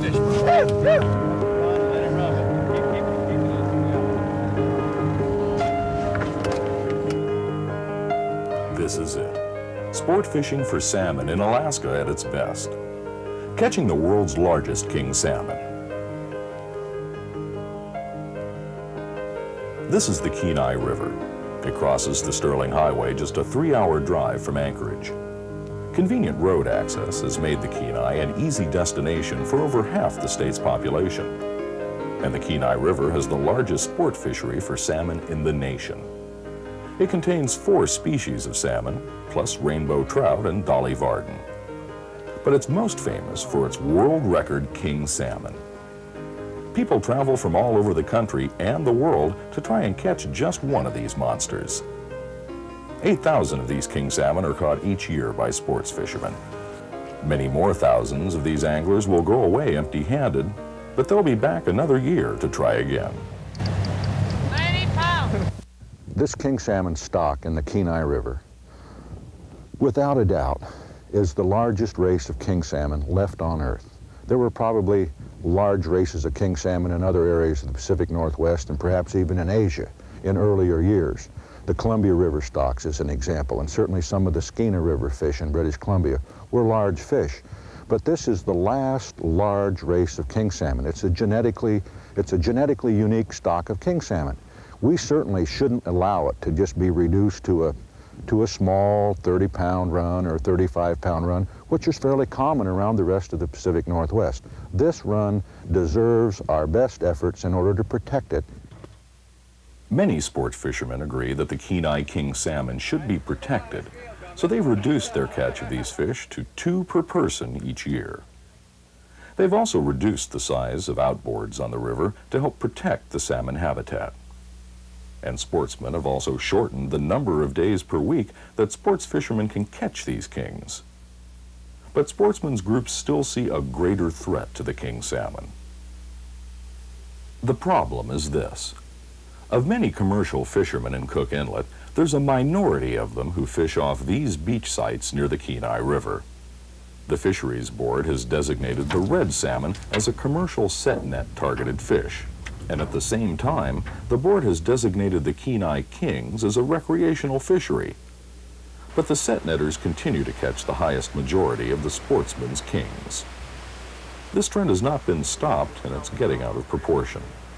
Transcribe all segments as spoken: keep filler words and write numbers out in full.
fish. This is it. Sport fishing for salmon in Alaska at its best. Catching the world's largest king salmon. This is the Kenai River. It crosses the Sterling Highway just a three-hour drive from Anchorage. Convenient road access has made the Kenai an easy destination for over half the state's population. And the Kenai River has the largest sport fishery for salmon in the nation. It contains four species of salmon, plus rainbow trout and dolly varden. But it's most famous for its world record king salmon. People travel from all over the country and the world to try and catch just one of these monsters. eight thousand of these king salmon are caught each year by sports fishermen. Many more thousands of these anglers will go away empty-handed, but they'll be back another year to try again. ninety pounds! This king salmon stock in the Kenai River, without a doubt, is the largest race of king salmon left on Earth. There were probably large races of king salmon in other areas of the Pacific Northwest and perhaps even in Asia in earlier years. The Columbia River stocks is an example, and certainly some of the Skeena River fish in British Columbia were large fish. But this is the last large race of king salmon. It's a genetically, it's a genetically unique stock of king salmon. We certainly shouldn't allow it to just be reduced to a, to a small thirty pound run or thirty-five pound run, which is fairly common around the rest of the Pacific Northwest. This run deserves our best efforts in order to protect it. Many sport fishermen agree that the Kenai king salmon should be protected, so they've reduced their catch of these fish to two per person each year. They've also reduced the size of outboards on the river to help protect the salmon habitat. And sportsmen have also shortened the number of days per week that sports fishermen can catch these kings. But sportsmen's groups still see a greater threat to the king salmon. The problem is this. Of many commercial fishermen in Cook Inlet, there's a minority of them who fish off these beach sites near the Kenai River. The Fisheries Board has designated the red salmon as a commercial set net targeted fish. And at the same time, the board has designated the Kenai kings as a recreational fishery. But the set netters continue to catch the highest majority of the sportsmen's kings. This trend has not been stopped, and it's getting out of proportion.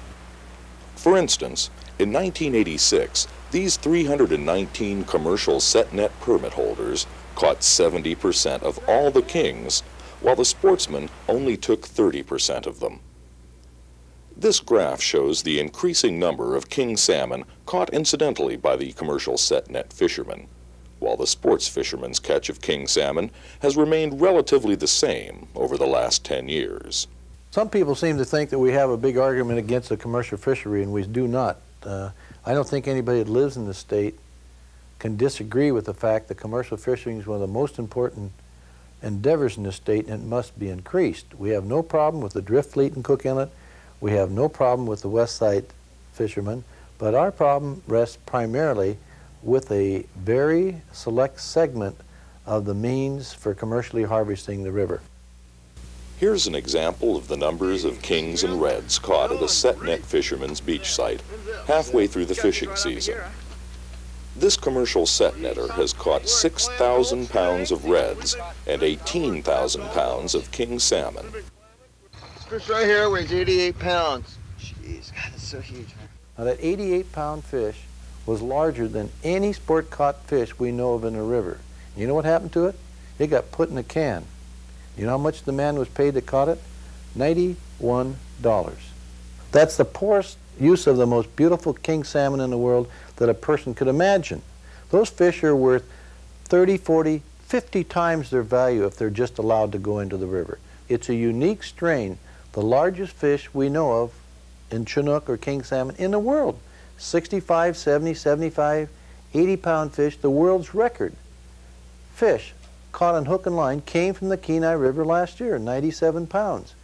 For instance, in nineteen eighty-six, these three hundred nineteen commercial set net permit holders caught seventy percent of all the kings, while the sportsmen only took thirty percent of them. This graph shows the increasing number of king salmon caught incidentally by the commercial set net fishermen, while the sports fishermen's catch of king salmon has remained relatively the same over the last ten years. Some people seem to think that we have a big argument against the commercial fishery, and we do not. Uh, I don't think anybody that lives in the state can disagree with the fact that commercial fishing is one of the most important endeavors in the state, and it must be increased. We have no problem with the drift fleet in Cook Inlet. We have no problem with the west side fishermen, but our problem rests primarily with a very select segment of the means for commercially harvesting the river. Here's an example of the numbers of kings and reds caught at a set net fisherman's beach site halfway through the fishing season. This commercial set netter has caught six thousand pounds of reds and eighteen thousand pounds of king salmon. This fish right here weighs eighty-eight pounds. Jeez, God, it's so huge. Now that eighty-eight pound fish was larger than any sport caught fish we know of in the river. You know what happened to it? It got put in a can. You know how much the man was paid that caught it? ninety-one dollars. That's the poorest use of the most beautiful king salmon in the world that a person could imagine. Those fish are worth thirty, forty, fifty times their value if they're just allowed to go into the river. It's a unique strain, the largest fish we know of in Chinook or king salmon in the world. sixty-five, seventy, seventy-five, eighty pound fish, the world's record. Fish caught on hook and line came from the Kenai River last year, ninety-seven pounds.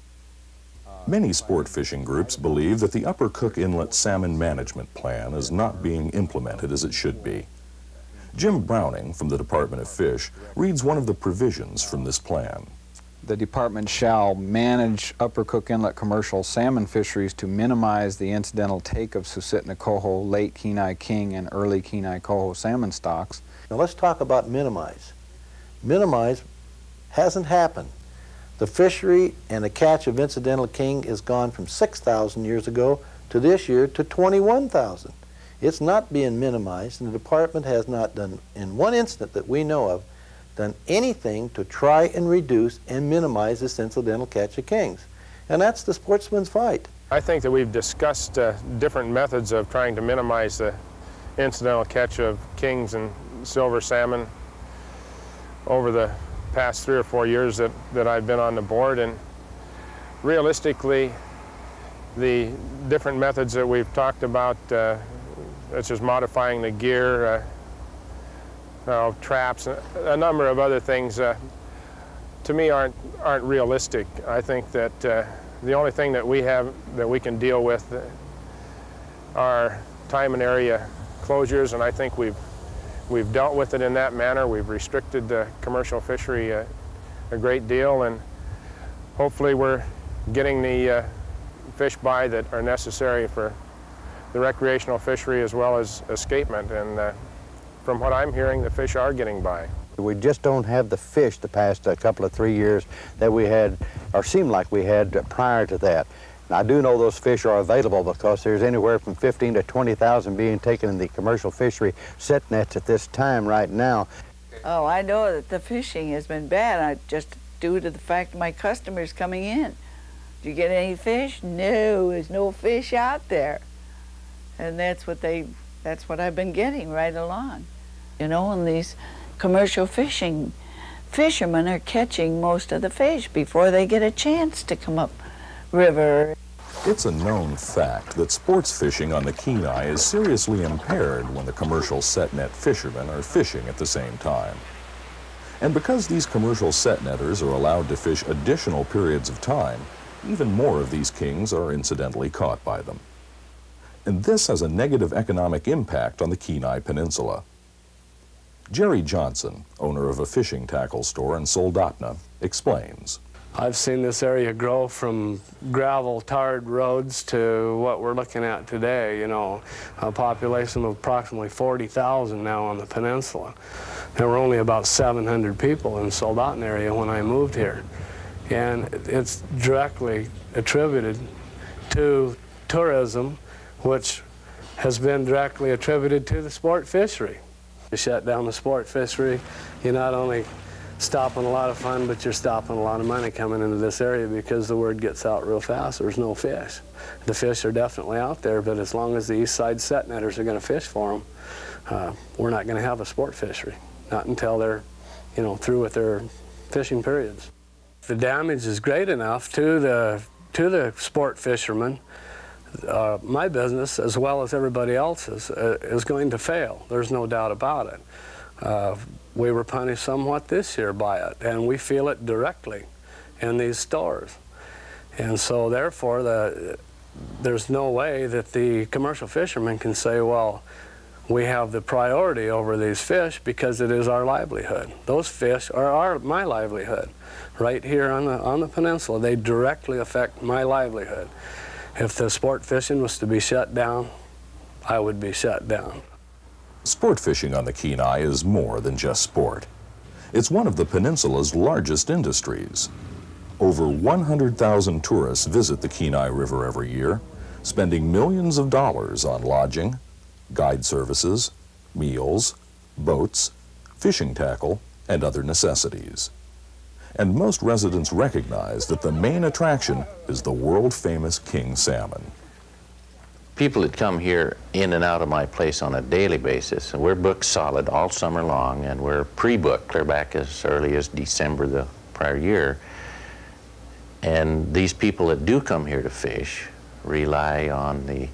Many sport fishing groups believe that the Upper Cook Inlet Salmon Management Plan is not being implemented as it should be. Jim Browning from the Department of Fish reads one of the provisions from this plan. The department shall manage Upper Cook Inlet commercial salmon fisheries to minimize the incidental take of Susitna coho, late Kenai king, and early Kenai coho salmon stocks. Now let's talk about minimize. Minimize hasn't happened. The fishery and the catch of incidental king has gone from six thousand years ago to this year to twenty-one thousand. It's not being minimized, and the department has not done, in one instant that we know of, done anything to try and reduce and minimize this incidental catch of kings. And that's the sportsman's fight. I think that we've discussed uh, different methods of trying to minimize the incidental catch of kings and silver salmon over the past three or four years that, that I've been on the board. And realistically, the different methods that we've talked about, uh, such as modifying the gear, uh, Uh, traps, a number of other things, uh, to me aren't aren't realistic. I think that uh, the only thing that we have that we can deal with are time and area closures, and I think we've we've dealt with it in that manner. We've restricted the commercial fishery uh, a great deal, and hopefully we're getting the uh, fish by that are necessary for the recreational fishery as well as escapement. And uh, from what I'm hearing, the fish are getting by. We just don't have the fish the past uh, couple of three years that we had, or seemed like we had uh, prior to that. And I do know those fish are available because there's anywhere from fifteen to twenty thousand being taken in the commercial fishery set nets at this time right now. Oh, I know that the fishing has been bad, I, just due to the fact of my customers coming in. Did you get any fish? No, there's no fish out there. And that's what they, that's what I've been getting right along. You know, and these commercial fishing fishermen are catching most of the fish before they get a chance to come up river. It's a known fact that sports fishing on the Kenai is seriously impaired when the commercial set net fishermen are fishing at the same time. And because these commercial set netters are allowed to fish additional periods of time, even more of these kings are incidentally caught by them. And this has a negative economic impact on the Kenai Peninsula. Jerry Johnson, owner of a fishing tackle store in Soldotna, explains. I've seen this area grow from gravel tarred roads to what we're looking at today, you know, a population of approximately forty thousand now on the peninsula. There were only about seven hundred people in the Soldotna area when I moved here. And it's directly attributed to tourism, which has been directly attributed to the sport fishery. You shut down the sport fishery, you're not only stopping a lot of fun, but you're stopping a lot of money coming into this area because the word gets out real fast, there's no fish. The fish are definitely out there, but as long as the east side set netters are going to fish for them, uh, we're not going to have a sport fishery, not until they're, you know, through with their fishing periods. The damage is great enough to the, to the sport fishermen. Uh, my business, as well as everybody else's, uh, is going to fail. There's no doubt about it. Uh, we were punished somewhat this year by it, and we feel it directly in these stores. And so therefore, the, there's no way that the commercial fishermen can say, well, we have the priority over these fish because it is our livelihood. Those fish are our, my livelihood. Right here on the, on the peninsula, they directly affect my livelihood. If the sport fishing was to be shut down, I would be shut down. Sport fishing on the Kenai is more than just sport. It's one of the peninsula's largest industries. Over one hundred thousand tourists visit the Kenai River every year, spending millions of dollars on lodging, guide services, meals, boats, fishing tackle, and other necessities. And most residents recognize that the main attraction is the world-famous king salmon. People that come here in and out of my place on a daily basis, and we're booked solid all summer long, and we're pre-booked clear back as early as December the prior year. And these people that do come here to fish rely on the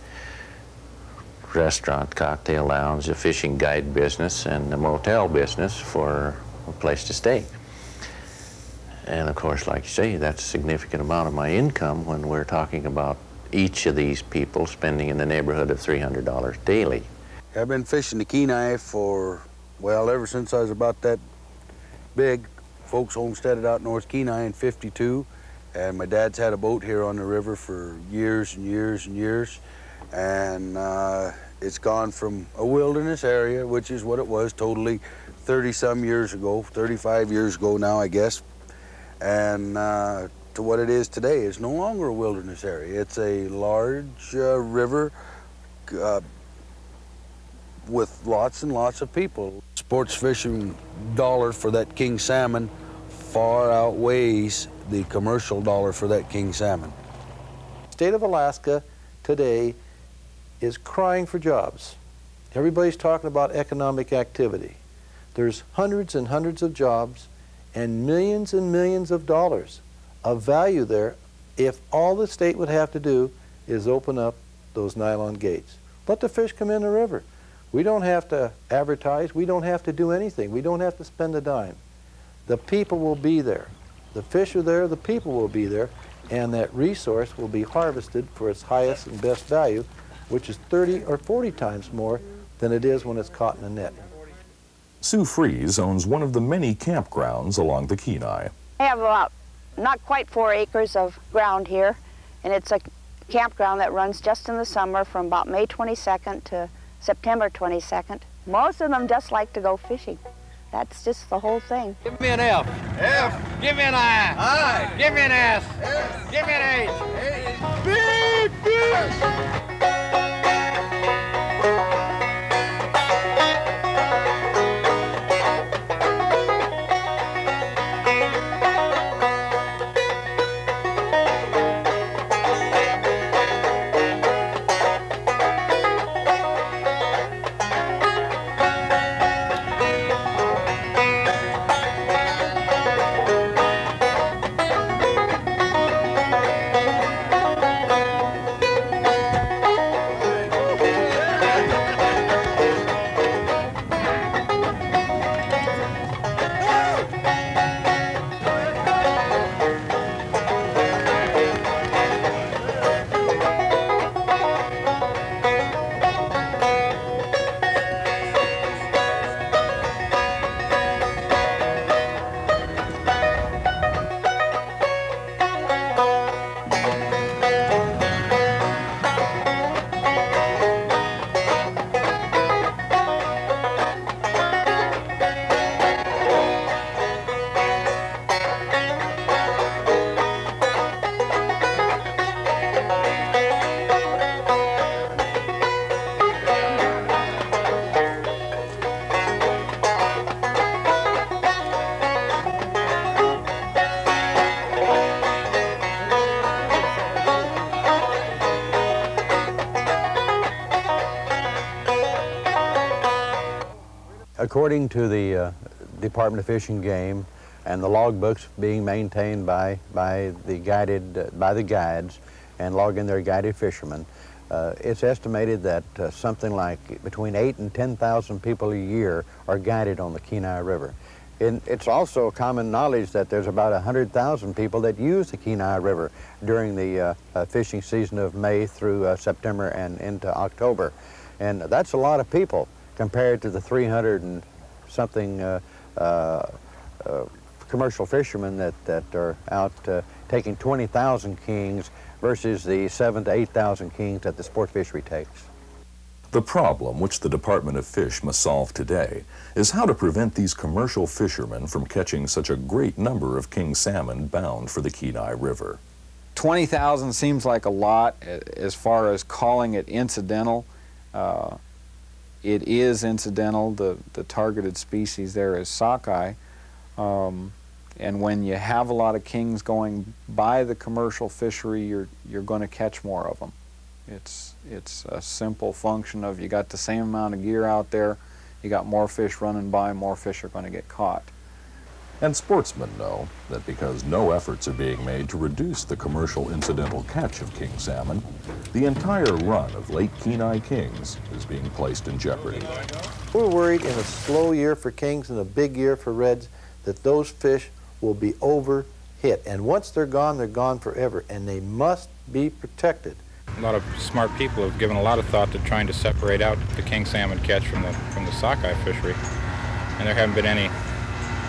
restaurant, cocktail lounge, the fishing guide business, and the motel business for a place to stay. And of course, like you say, that's a significant amount of my income when we're talking about each of these people spending in the neighborhood of three hundred dollars daily. I've been fishing the Kenai for, well, ever since I was about that big, folks homesteaded out North Kenai in fifty-two, and my dad's had a boat here on the river for years and years and years. And uh, it's gone from a wilderness area, which is what it was totally thirty some years ago, thirty-five years ago now, I guess, and uh, to what it is today. It's no longer a wilderness area. It's a large uh, river uh, with lots and lots of people. Sports fishing dollar for that king salmon far outweighs the commercial dollar for that king salmon. State of Alaska today is crying for jobs. Everybody's talking about economic activity. There's hundreds and hundreds of jobs and millions and millions of dollars of value there if all the state would have to do is open up those nylon gates. Let the fish come in the river. We don't have to advertise. We don't have to do anything. We don't have to spend a dime. The people will be there. The fish are there, the people will be there, and that resource will be harvested for its highest and best value, which is thirty or forty times more than it is when it's caught in a net. Sue Fries owns one of the many campgrounds along the Kenai. I have about not quite four acres of ground here, and it's a campground that runs just in the summer from about May twenty-second to September twenty-second. Most of them just like to go fishing. That's just the whole thing. Give me an F. F. Give me an I. I. Give me an S. S. Give me an H. H. Big fish. According to the uh, Department of Fish and Game and the logbooks being maintained by, by, the guided, uh, by the guides and logging their guided fishermen, uh, it's estimated that uh, something like between eight and ten thousand people a year are guided on the Kenai River. And it's also common knowledge that there's about one hundred thousand people that use the Kenai River during the uh, uh, fishing season of May through uh, September and into October. And that's a lot of people compared to the three hundred and something uh, uh, uh, commercial fishermen that, that are out uh, taking twenty thousand kings versus the seven to eight thousand kings that the sport fishery takes. The problem which the Department of Fish must solve today is how to prevent these commercial fishermen from catching such a great number of king salmon bound for the Kenai River. twenty thousand seems like a lot as far as calling it incidental. Uh, It is incidental. The, the targeted species there is sockeye. Um, and when you have a lot of kings going by the commercial fishery, you're, you're going to catch more of them. It's, it's a simple function of you got the same amount of gear out there, you got more fish running by, more fish are going to get caught. And sportsmen know that because no efforts are being made to reduce the commercial incidental catch of king salmon, the entire run of Lake Kenai kings is being placed in jeopardy. We're worried in a slow year for kings and a big year for reds that those fish will be overhit. And once they're gone, they're gone forever, and they must be protected. A lot of smart people have given a lot of thought to trying to separate out the king salmon catch from the, from the sockeye fishery, and there haven't been any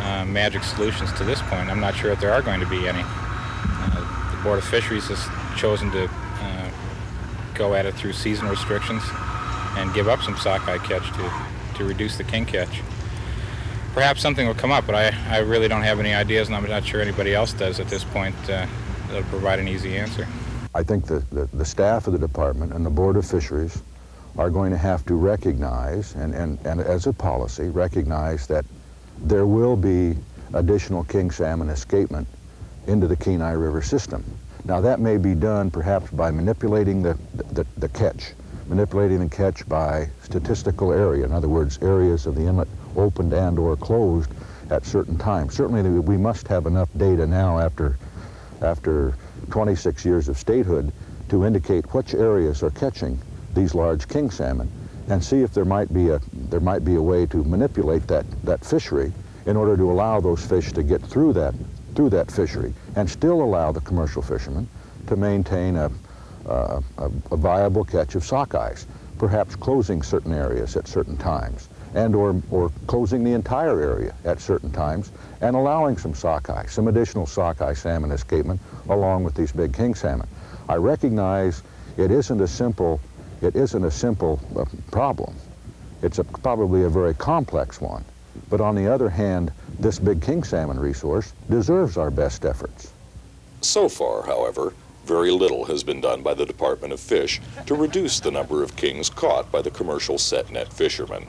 uh, magic solutions to this point. I'm not sure if there are going to be any. Uh, the Board of Fisheries has chosen to uh, go at it through season restrictions and give up some sockeye catch to, to reduce the king catch. Perhaps something will come up, but I, I really don't have any ideas, and I'm not sure anybody else does at this point uh, that'll provide an easy answer. I think the, the, the staff of the department and the Board of Fisheries are going to have to recognize, and, and, and as a policy, recognize that there will be additional king salmon escapement into the Kenai River system. Now that may be done perhaps by manipulating the, the, the catch, manipulating the catch by statistical area, in other words, areas of the inlet opened and or closed at certain times. Certainly we must have enough data now after, after twenty-six years of statehood to indicate which areas are catching these large king salmon and see if there might be a, there might be a way to manipulate that, that fishery in order to allow those fish to get through that, through that fishery and still allow the commercial fishermen to maintain a, a, a viable catch of sockeyes, perhaps closing certain areas at certain times and or, or closing the entire area at certain times and allowing some sockeye, some additional sockeye salmon escapement along with these big king salmon. I recognize it isn't a simple, it isn't a simple uh, problem. It's a, probably a very complex one. But on the other hand, this big king salmon resource deserves our best efforts. So far, however, very little has been done by the Department of Fish to reduce the number of kings caught by the commercial set net fishermen.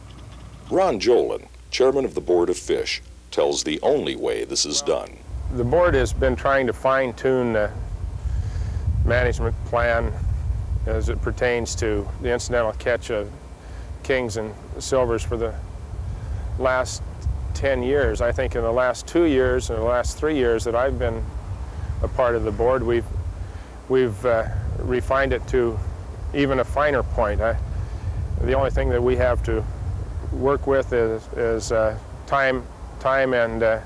Ron Jolin, chairman of the Board of Fish, tells the only way this is done. The board has been trying to fine-tune the management plan as it pertains to the incidental catch of kings and silvers for the last ten years. I think in the last two years and the last three years that I've been a part of the board, we've, we've uh, refined it to even a finer point. I, the only thing that we have to work with is, is uh, time, time and uh,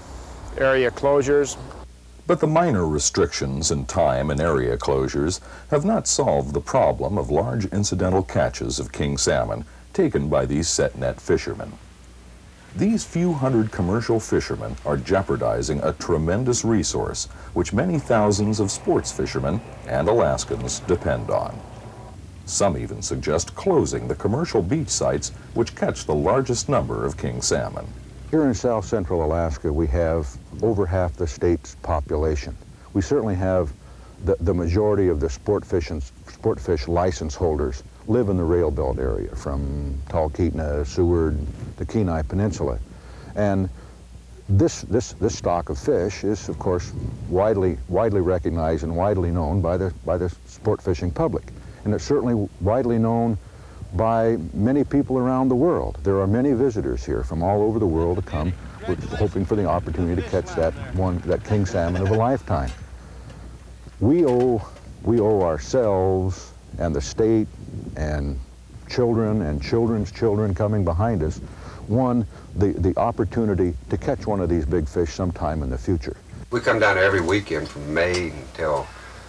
area closures. But the minor restrictions in time and area closures have not solved the problem of large incidental catches of king salmon taken by these set net fishermen. These few hundred commercial fishermen are jeopardizing a tremendous resource which many thousands of sports fishermen and Alaskans depend on. Some even suggest closing the commercial beach sites which catch the largest number of king salmon. Here in south central Alaska, we have over half the state's population. We certainly have the, the majority of the sport fish, and, sport fish license holders live in the rail belt area from Talkeetna, Seward, the Kenai Peninsula. And this, this, this stock of fish is, of course, widely, widely recognized and widely known by the, by the sport fishing public. And it's certainly widely known by many people around the world. There are many visitors here from all over the world to come with, hoping for the opportunity to catch that one, that king salmon of a lifetime. We owe, we owe ourselves and the state and children and children's children coming behind us, one, the, the opportunity to catch one of these big fish sometime in the future. We come down every weekend from May until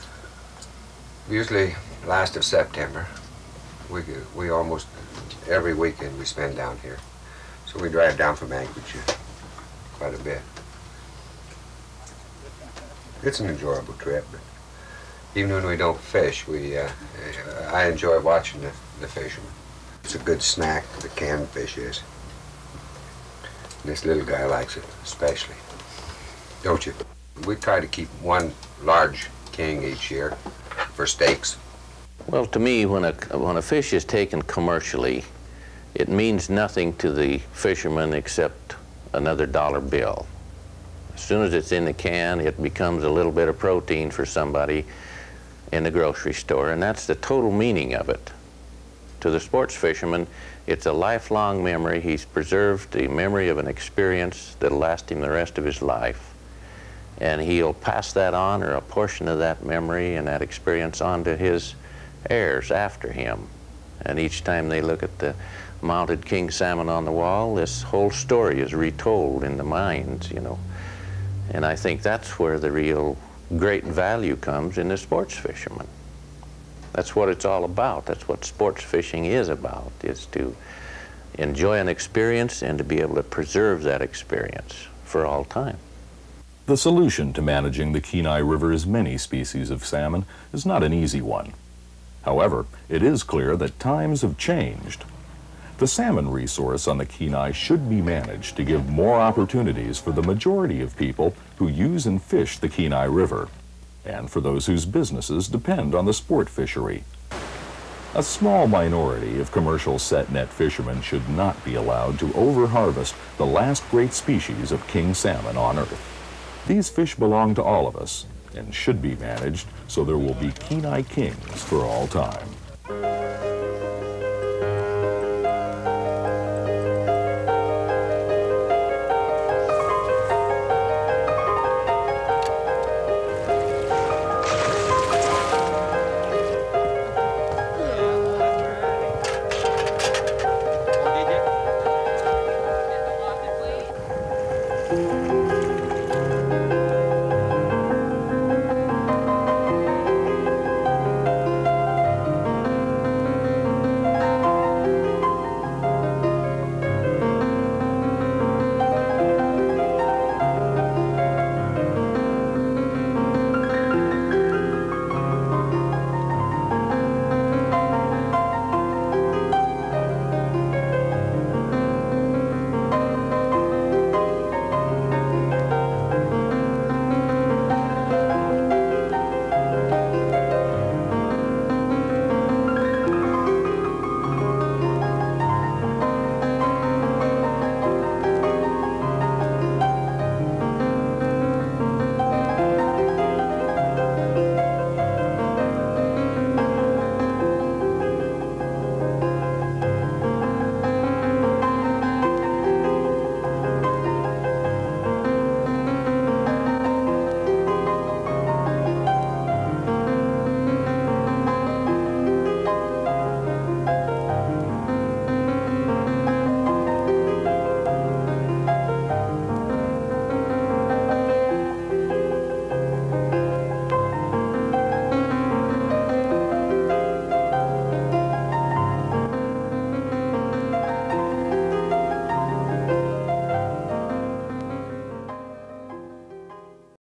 usually last of September. We, we almost, every weekend we spend down here. So we drive down from Anchorage quite a bit. It's an enjoyable trip, but even when we don't fish, we, uh, I enjoy watching the, the fishermen. It's a good snack, the canned fish is. And this little guy likes it especially, don't you? We try to keep one large king each year for steaks. Well, to me, when a, when a fish is taken commercially, it means nothing to the fisherman except another dollar bill. As soon as it's in the can, it becomes a little bit of protein for somebody in the grocery store, and that's the total meaning of it. To the sports fisherman, it's a lifelong memory. He's preserved the memory of an experience that'll last him the rest of his life, and he'll pass that on, or a portion of that memory and that experience, on to his heirs after him. And each time they look at the mounted king salmon on the wall, this whole story is retold in the minds, you know. And I think that's where the real great value comes in the sports fisherman. That's what it's all about. That's what sports fishing is about, is to enjoy an experience and to be able to preserve that experience for all time. The solution to managing the Kenai River's many species of salmon is not an easy one. However, it is clear that times have changed. The salmon resource on the Kenai should be managed to give more opportunities for the majority of people who use and fish the Kenai River, and for those whose businesses depend on the sport fishery. A small minority of commercial set net fishermen should not be allowed to overharvest the last great species of king salmon on Earth. These fish belong to all of us and should be managed so there will be Kenai kings for all time.